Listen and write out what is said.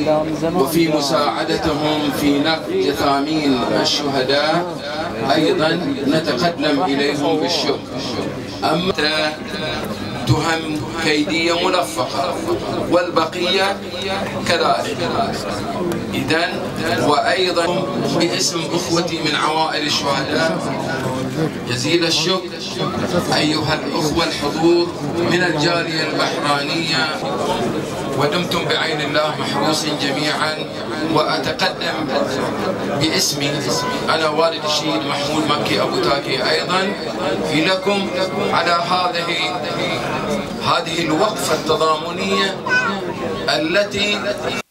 وفي مساعدتهم في نقل جثامين الشهداء أيضا نتقدم إليهم بالشكر. أما تهم كيدية ملفقة والبقية كذلك. إذن وأيضا باسم أخوتي من عوائل الشهداء جزيل الشكر أيها الأخوة الحضور من الجالية البحرانية، ودمتم بعين الله محروسين جميعا. وأتقدم باسمي أنا والد الشهيد محمود مكي أبو تاكي أيضا لكم على هذه الوقفة التضامنية التي